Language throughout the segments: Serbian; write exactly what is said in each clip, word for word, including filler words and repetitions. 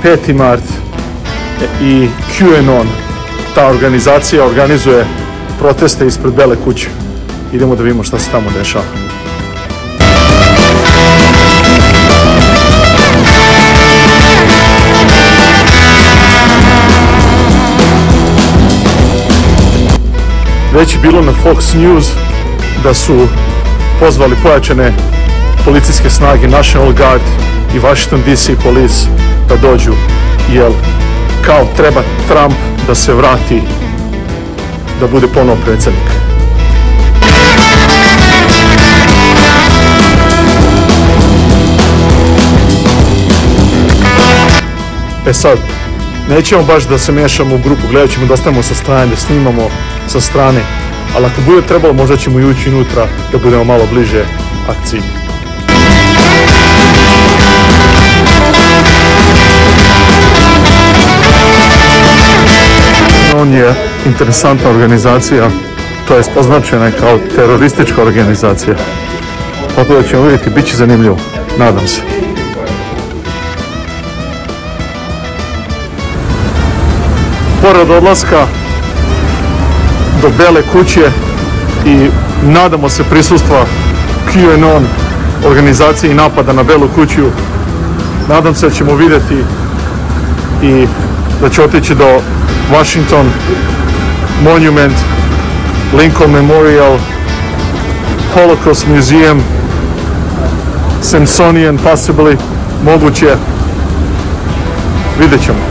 peti mart i QAnon, ta organizacija organizuje proteste ispred Bele kuće. Idemo da vidimo šta se tamo dešava. Već je bilo na Fox News da su pozvali pojačane policijske snage National Guard i Washington D C Police da dođu, jer kao treba Trump da se vrati da bude ponovo predsjednik. E sad, nećemo baš da se miješamo u grupu, gledat ćemo da ostanemo sa strane, da snimamo sa strane, ali ako bude trebalo možda ćemo i ući unutra da budemo malo bliže akciji. On je interesantna organizacija, to je označena kao teroristička organizacija. Tako da ćemo vidjeti, bit će zanimljivo, nadam se. Pored odlaska do Bele kuće i nadamo se prisustva QAnon organizacije i napada na Belu kuću, nadam se da ćemo vidjeti i da će otići do Washington Monument, Lincoln Memorial, Holocaust Museum, Smithsonian possibly, moguće, vidjet ćemo.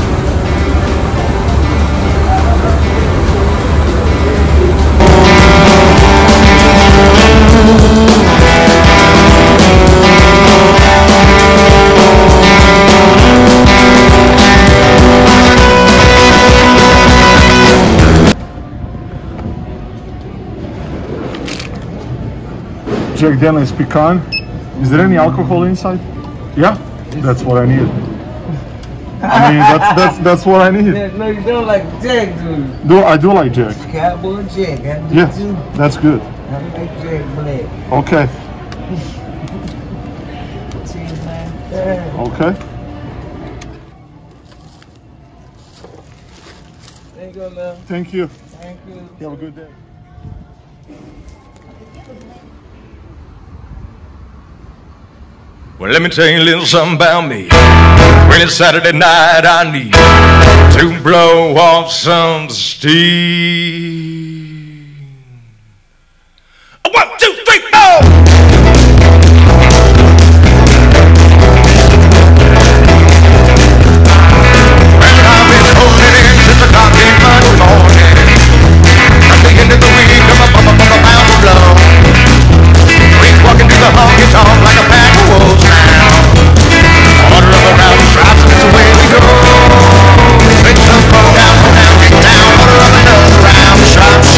Jack Daniels pecan. Is there any alcohol inside? Yeah, that's what I need. I mean, that's that's that's what I need. No, you don't like Jack, dude. Do I do like Jack? Cowboy Jack. I do Yeah, too. that's good. I like Jack Black. Okay. Cheers, man. Okay. There you go, love. Thank you. Thank you. Have a good day. Well, let me tell you a little something about me. When it's Saturday night, I need to blow off some steam. One, two, three, four! Shots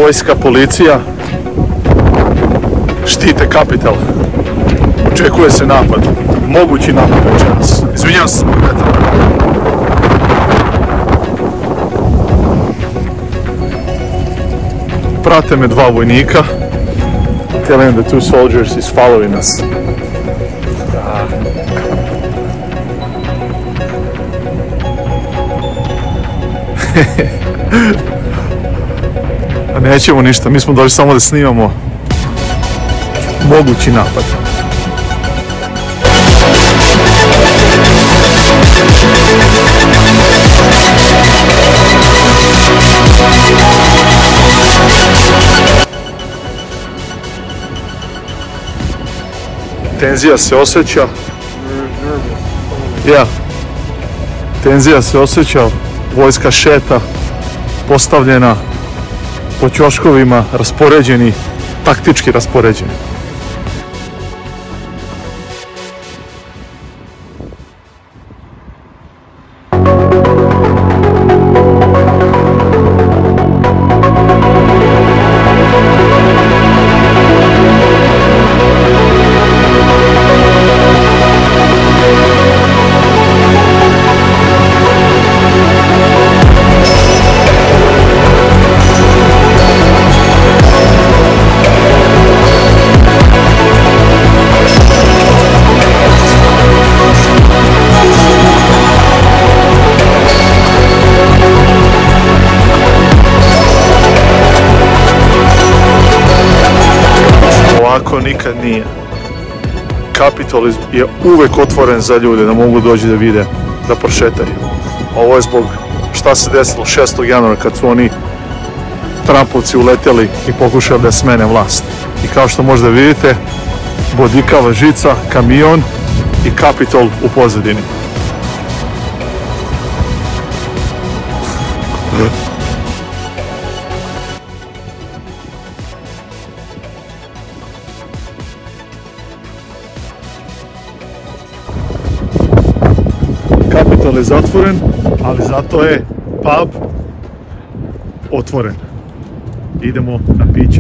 Vojska, policija štite kapital. Očekuje se napad. Mogući napad večeras. Izvinjavam se zbog vetra. Prate me dva vojnika. Telling the two soldiers is following us. A nećemo ništa, mi smo došli samo da snimamo mogući napad. Tenzija se osjeća. Ja. Tenzija se osjeća. Vojska šeta, postavljena po ćoškovima, raspoređeni, taktički raspoređeni. Ovako nikad nije. Kapitol je uvek otvoren za ljude da mogu doći da vide, da prošetaju. Ovo je zbog šta se desilo šestog januara kad su oni Trumpovci uleteli i pokušali da smene vlast. I kao što možda vidite, bodljikava žica, kamion i Kapitol u pozadini. Kapitol je zatvoren, ali zato je pub otvoren. Idemo na piće.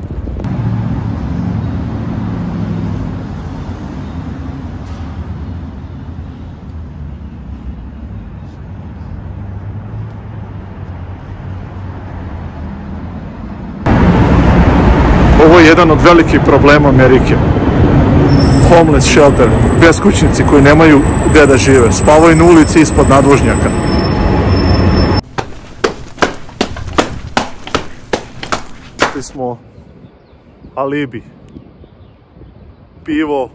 Ovo je jedan od velikih problema Amerike. Homeless shelter, beskućnici koji nemaju gdje da žive, spavaju na ulici ispod nadvožnjaka. Kupili smo alibi, pivo.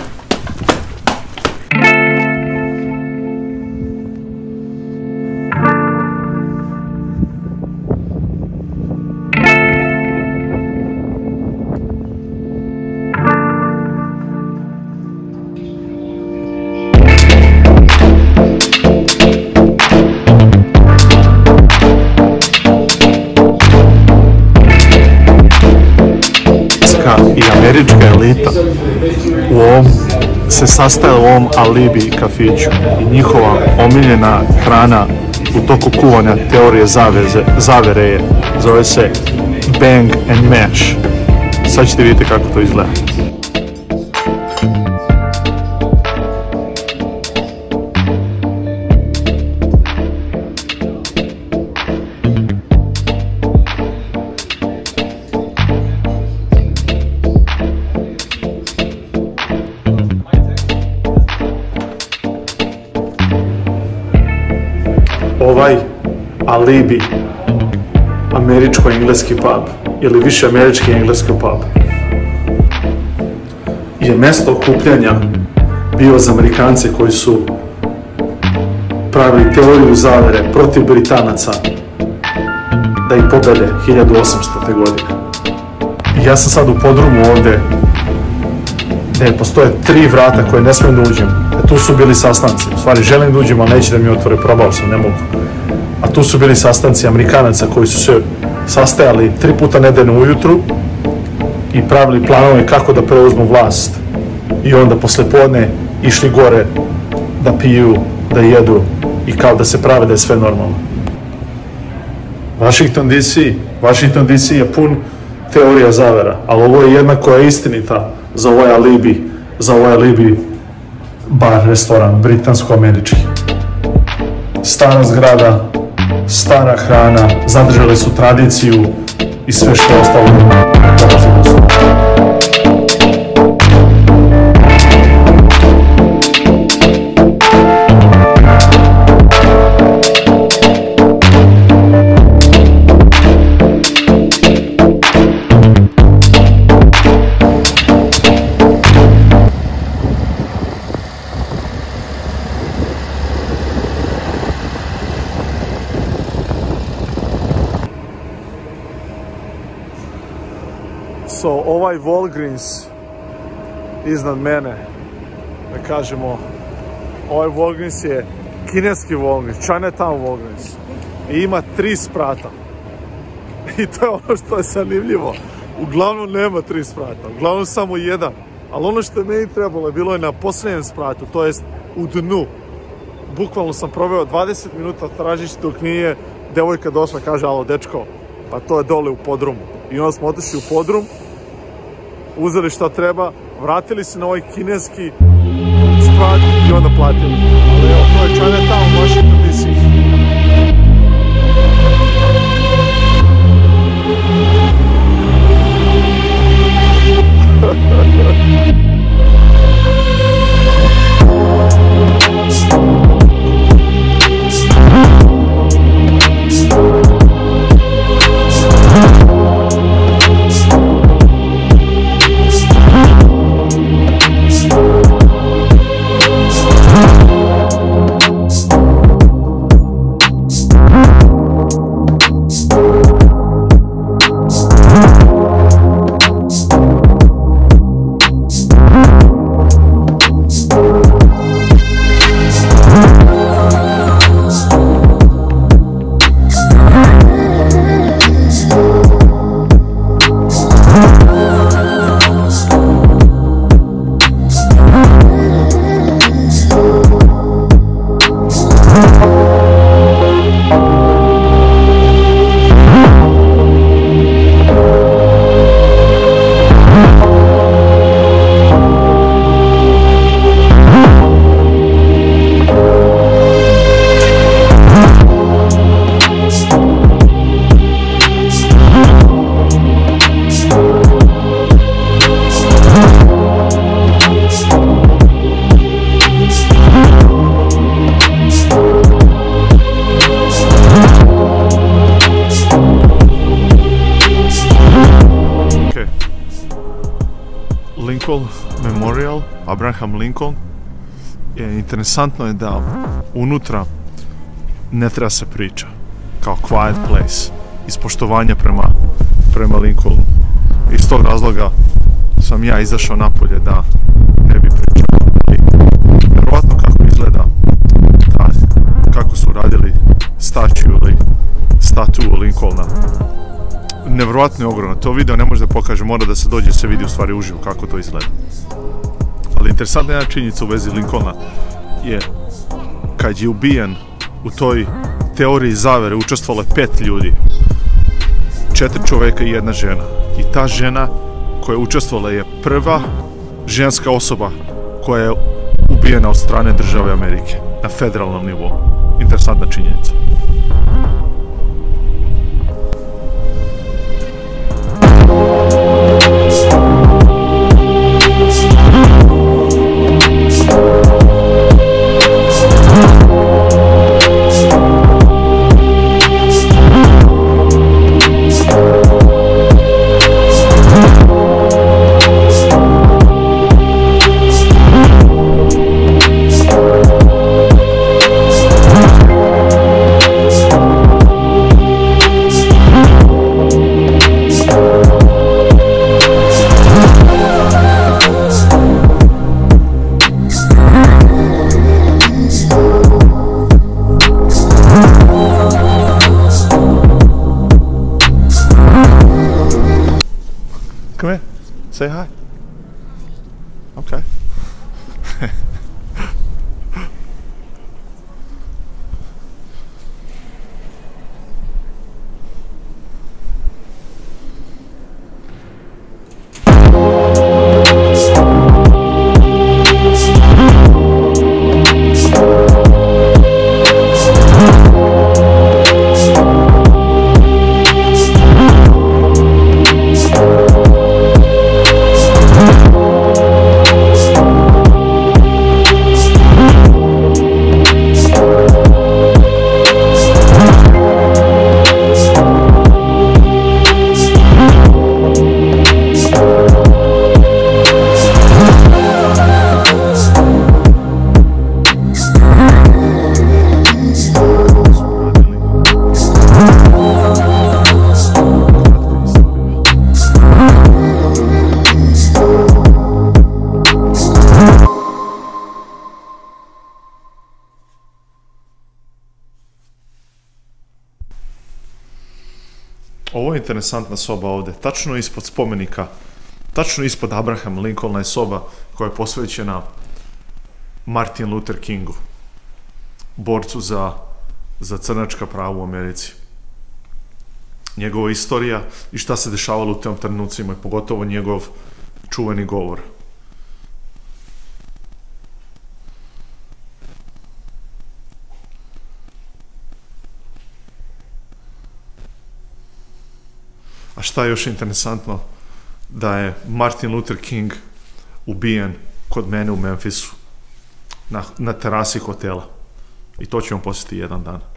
I američka elita u ovom se sastaje u ovom alibi kafiću i njihova omiljena hrana u toku kuvanja teorije zaveze, zavere je, zove se bang and mash. Sad ćete vidjeti kako to izgleda. Ovaj alibi američko-engleski pub ili više američki engleski pub je mjesto okupljanja bio za Amerikance koji su pravili teoriju zavere protiv Britanaca da ih pobede hiljadu osamstote godine. I ja sam sad u podrumu ovdje gdje postoje tri vrata koje ne smijem da uđem. A tu su bili sastanci. U stvari želim da uđem, ali neće da mi otvore, probao sam, ne mogu. A tu su bili sastanci Amerikanaca koji su se sastajali tri puta nedeljno ujutru i pravili planove kako da preuzmu vlast. I onda posle podne išli gore da piju, da jedu i kao da se prave da je sve normalno. Washington D C, Washington D C je pun teorija zavera, ali ovo je jedna koja je istinita za ovaj alibi, za ovaj alibi bar, restoran, britansko-američki. Stara zgrada, stara hrana, zadržali su tradiciju i sve što je ostalo dolazi do stola. So, ovaj Walgreens iznad mene, da kažemo, ovaj Walgreens je kineski Walgreens, Chinatown Walgreens i ima tri sprata. I to je ono što je zanimljivo. Uglavnom nema tri sprata, uglavnom samo jedan. Ali ono što je meni trebalo, bilo je na posljednjem spratu, to jest u dnu. Bukvalno sam proveo dvadeset minuta tražići dok nije devojka došla, kaže, alo dečko, pa to je dole u podrumu. I onda smo otišli u podrum, uzeli šta treba, vratili se na ovaj kineski sprat i onda platili. Ali evo, to je Chinatown, Washington D C. Lincoln Memorial, Abraham Lincoln. Je interesantno je da unutra ne treba se priča, kao quiet place, iz poštovanja prema, prema Lincolnu. Iz tog razloga sam ja izašao napolje da ne bi pričao. Vjerovatno kako izgleda, da, kako su radili statuju ili statu Lincolna. Nevjerovatno je ogromno. To video ne može da pokaže, mora da se dođe i se vidi u stvari uživo kako to izgleda. Ali interesantna jedna činjenica u vezi Lincolna je kad je ubijen u toj teoriji zavere učestvovalo je pet ljudi. Četiri čovjeka i jedna žena. I ta žena koja je učestvovala je prva ženska osoba koja je ubijena od strane države Amerike na federalnom nivou. Interesantna činjenica. Come here. Say hi. Okay. Ovo je interesantna soba ovdje, tačno ispod spomenika, tačno ispod Abraham Lincolna je soba koja je posvećena Martin Luther Kingu, borcu za, za crnačka prava u Americi. Njegova istorija i šta se dešavalo u tim trenucima i pogotovo njegov čuveni govor. A šta je još interesantno? Da je Martin Luther King ubijen kod mene u Memphisu, na, na terasi hotela. I to ćemo posjetiti jedan dan.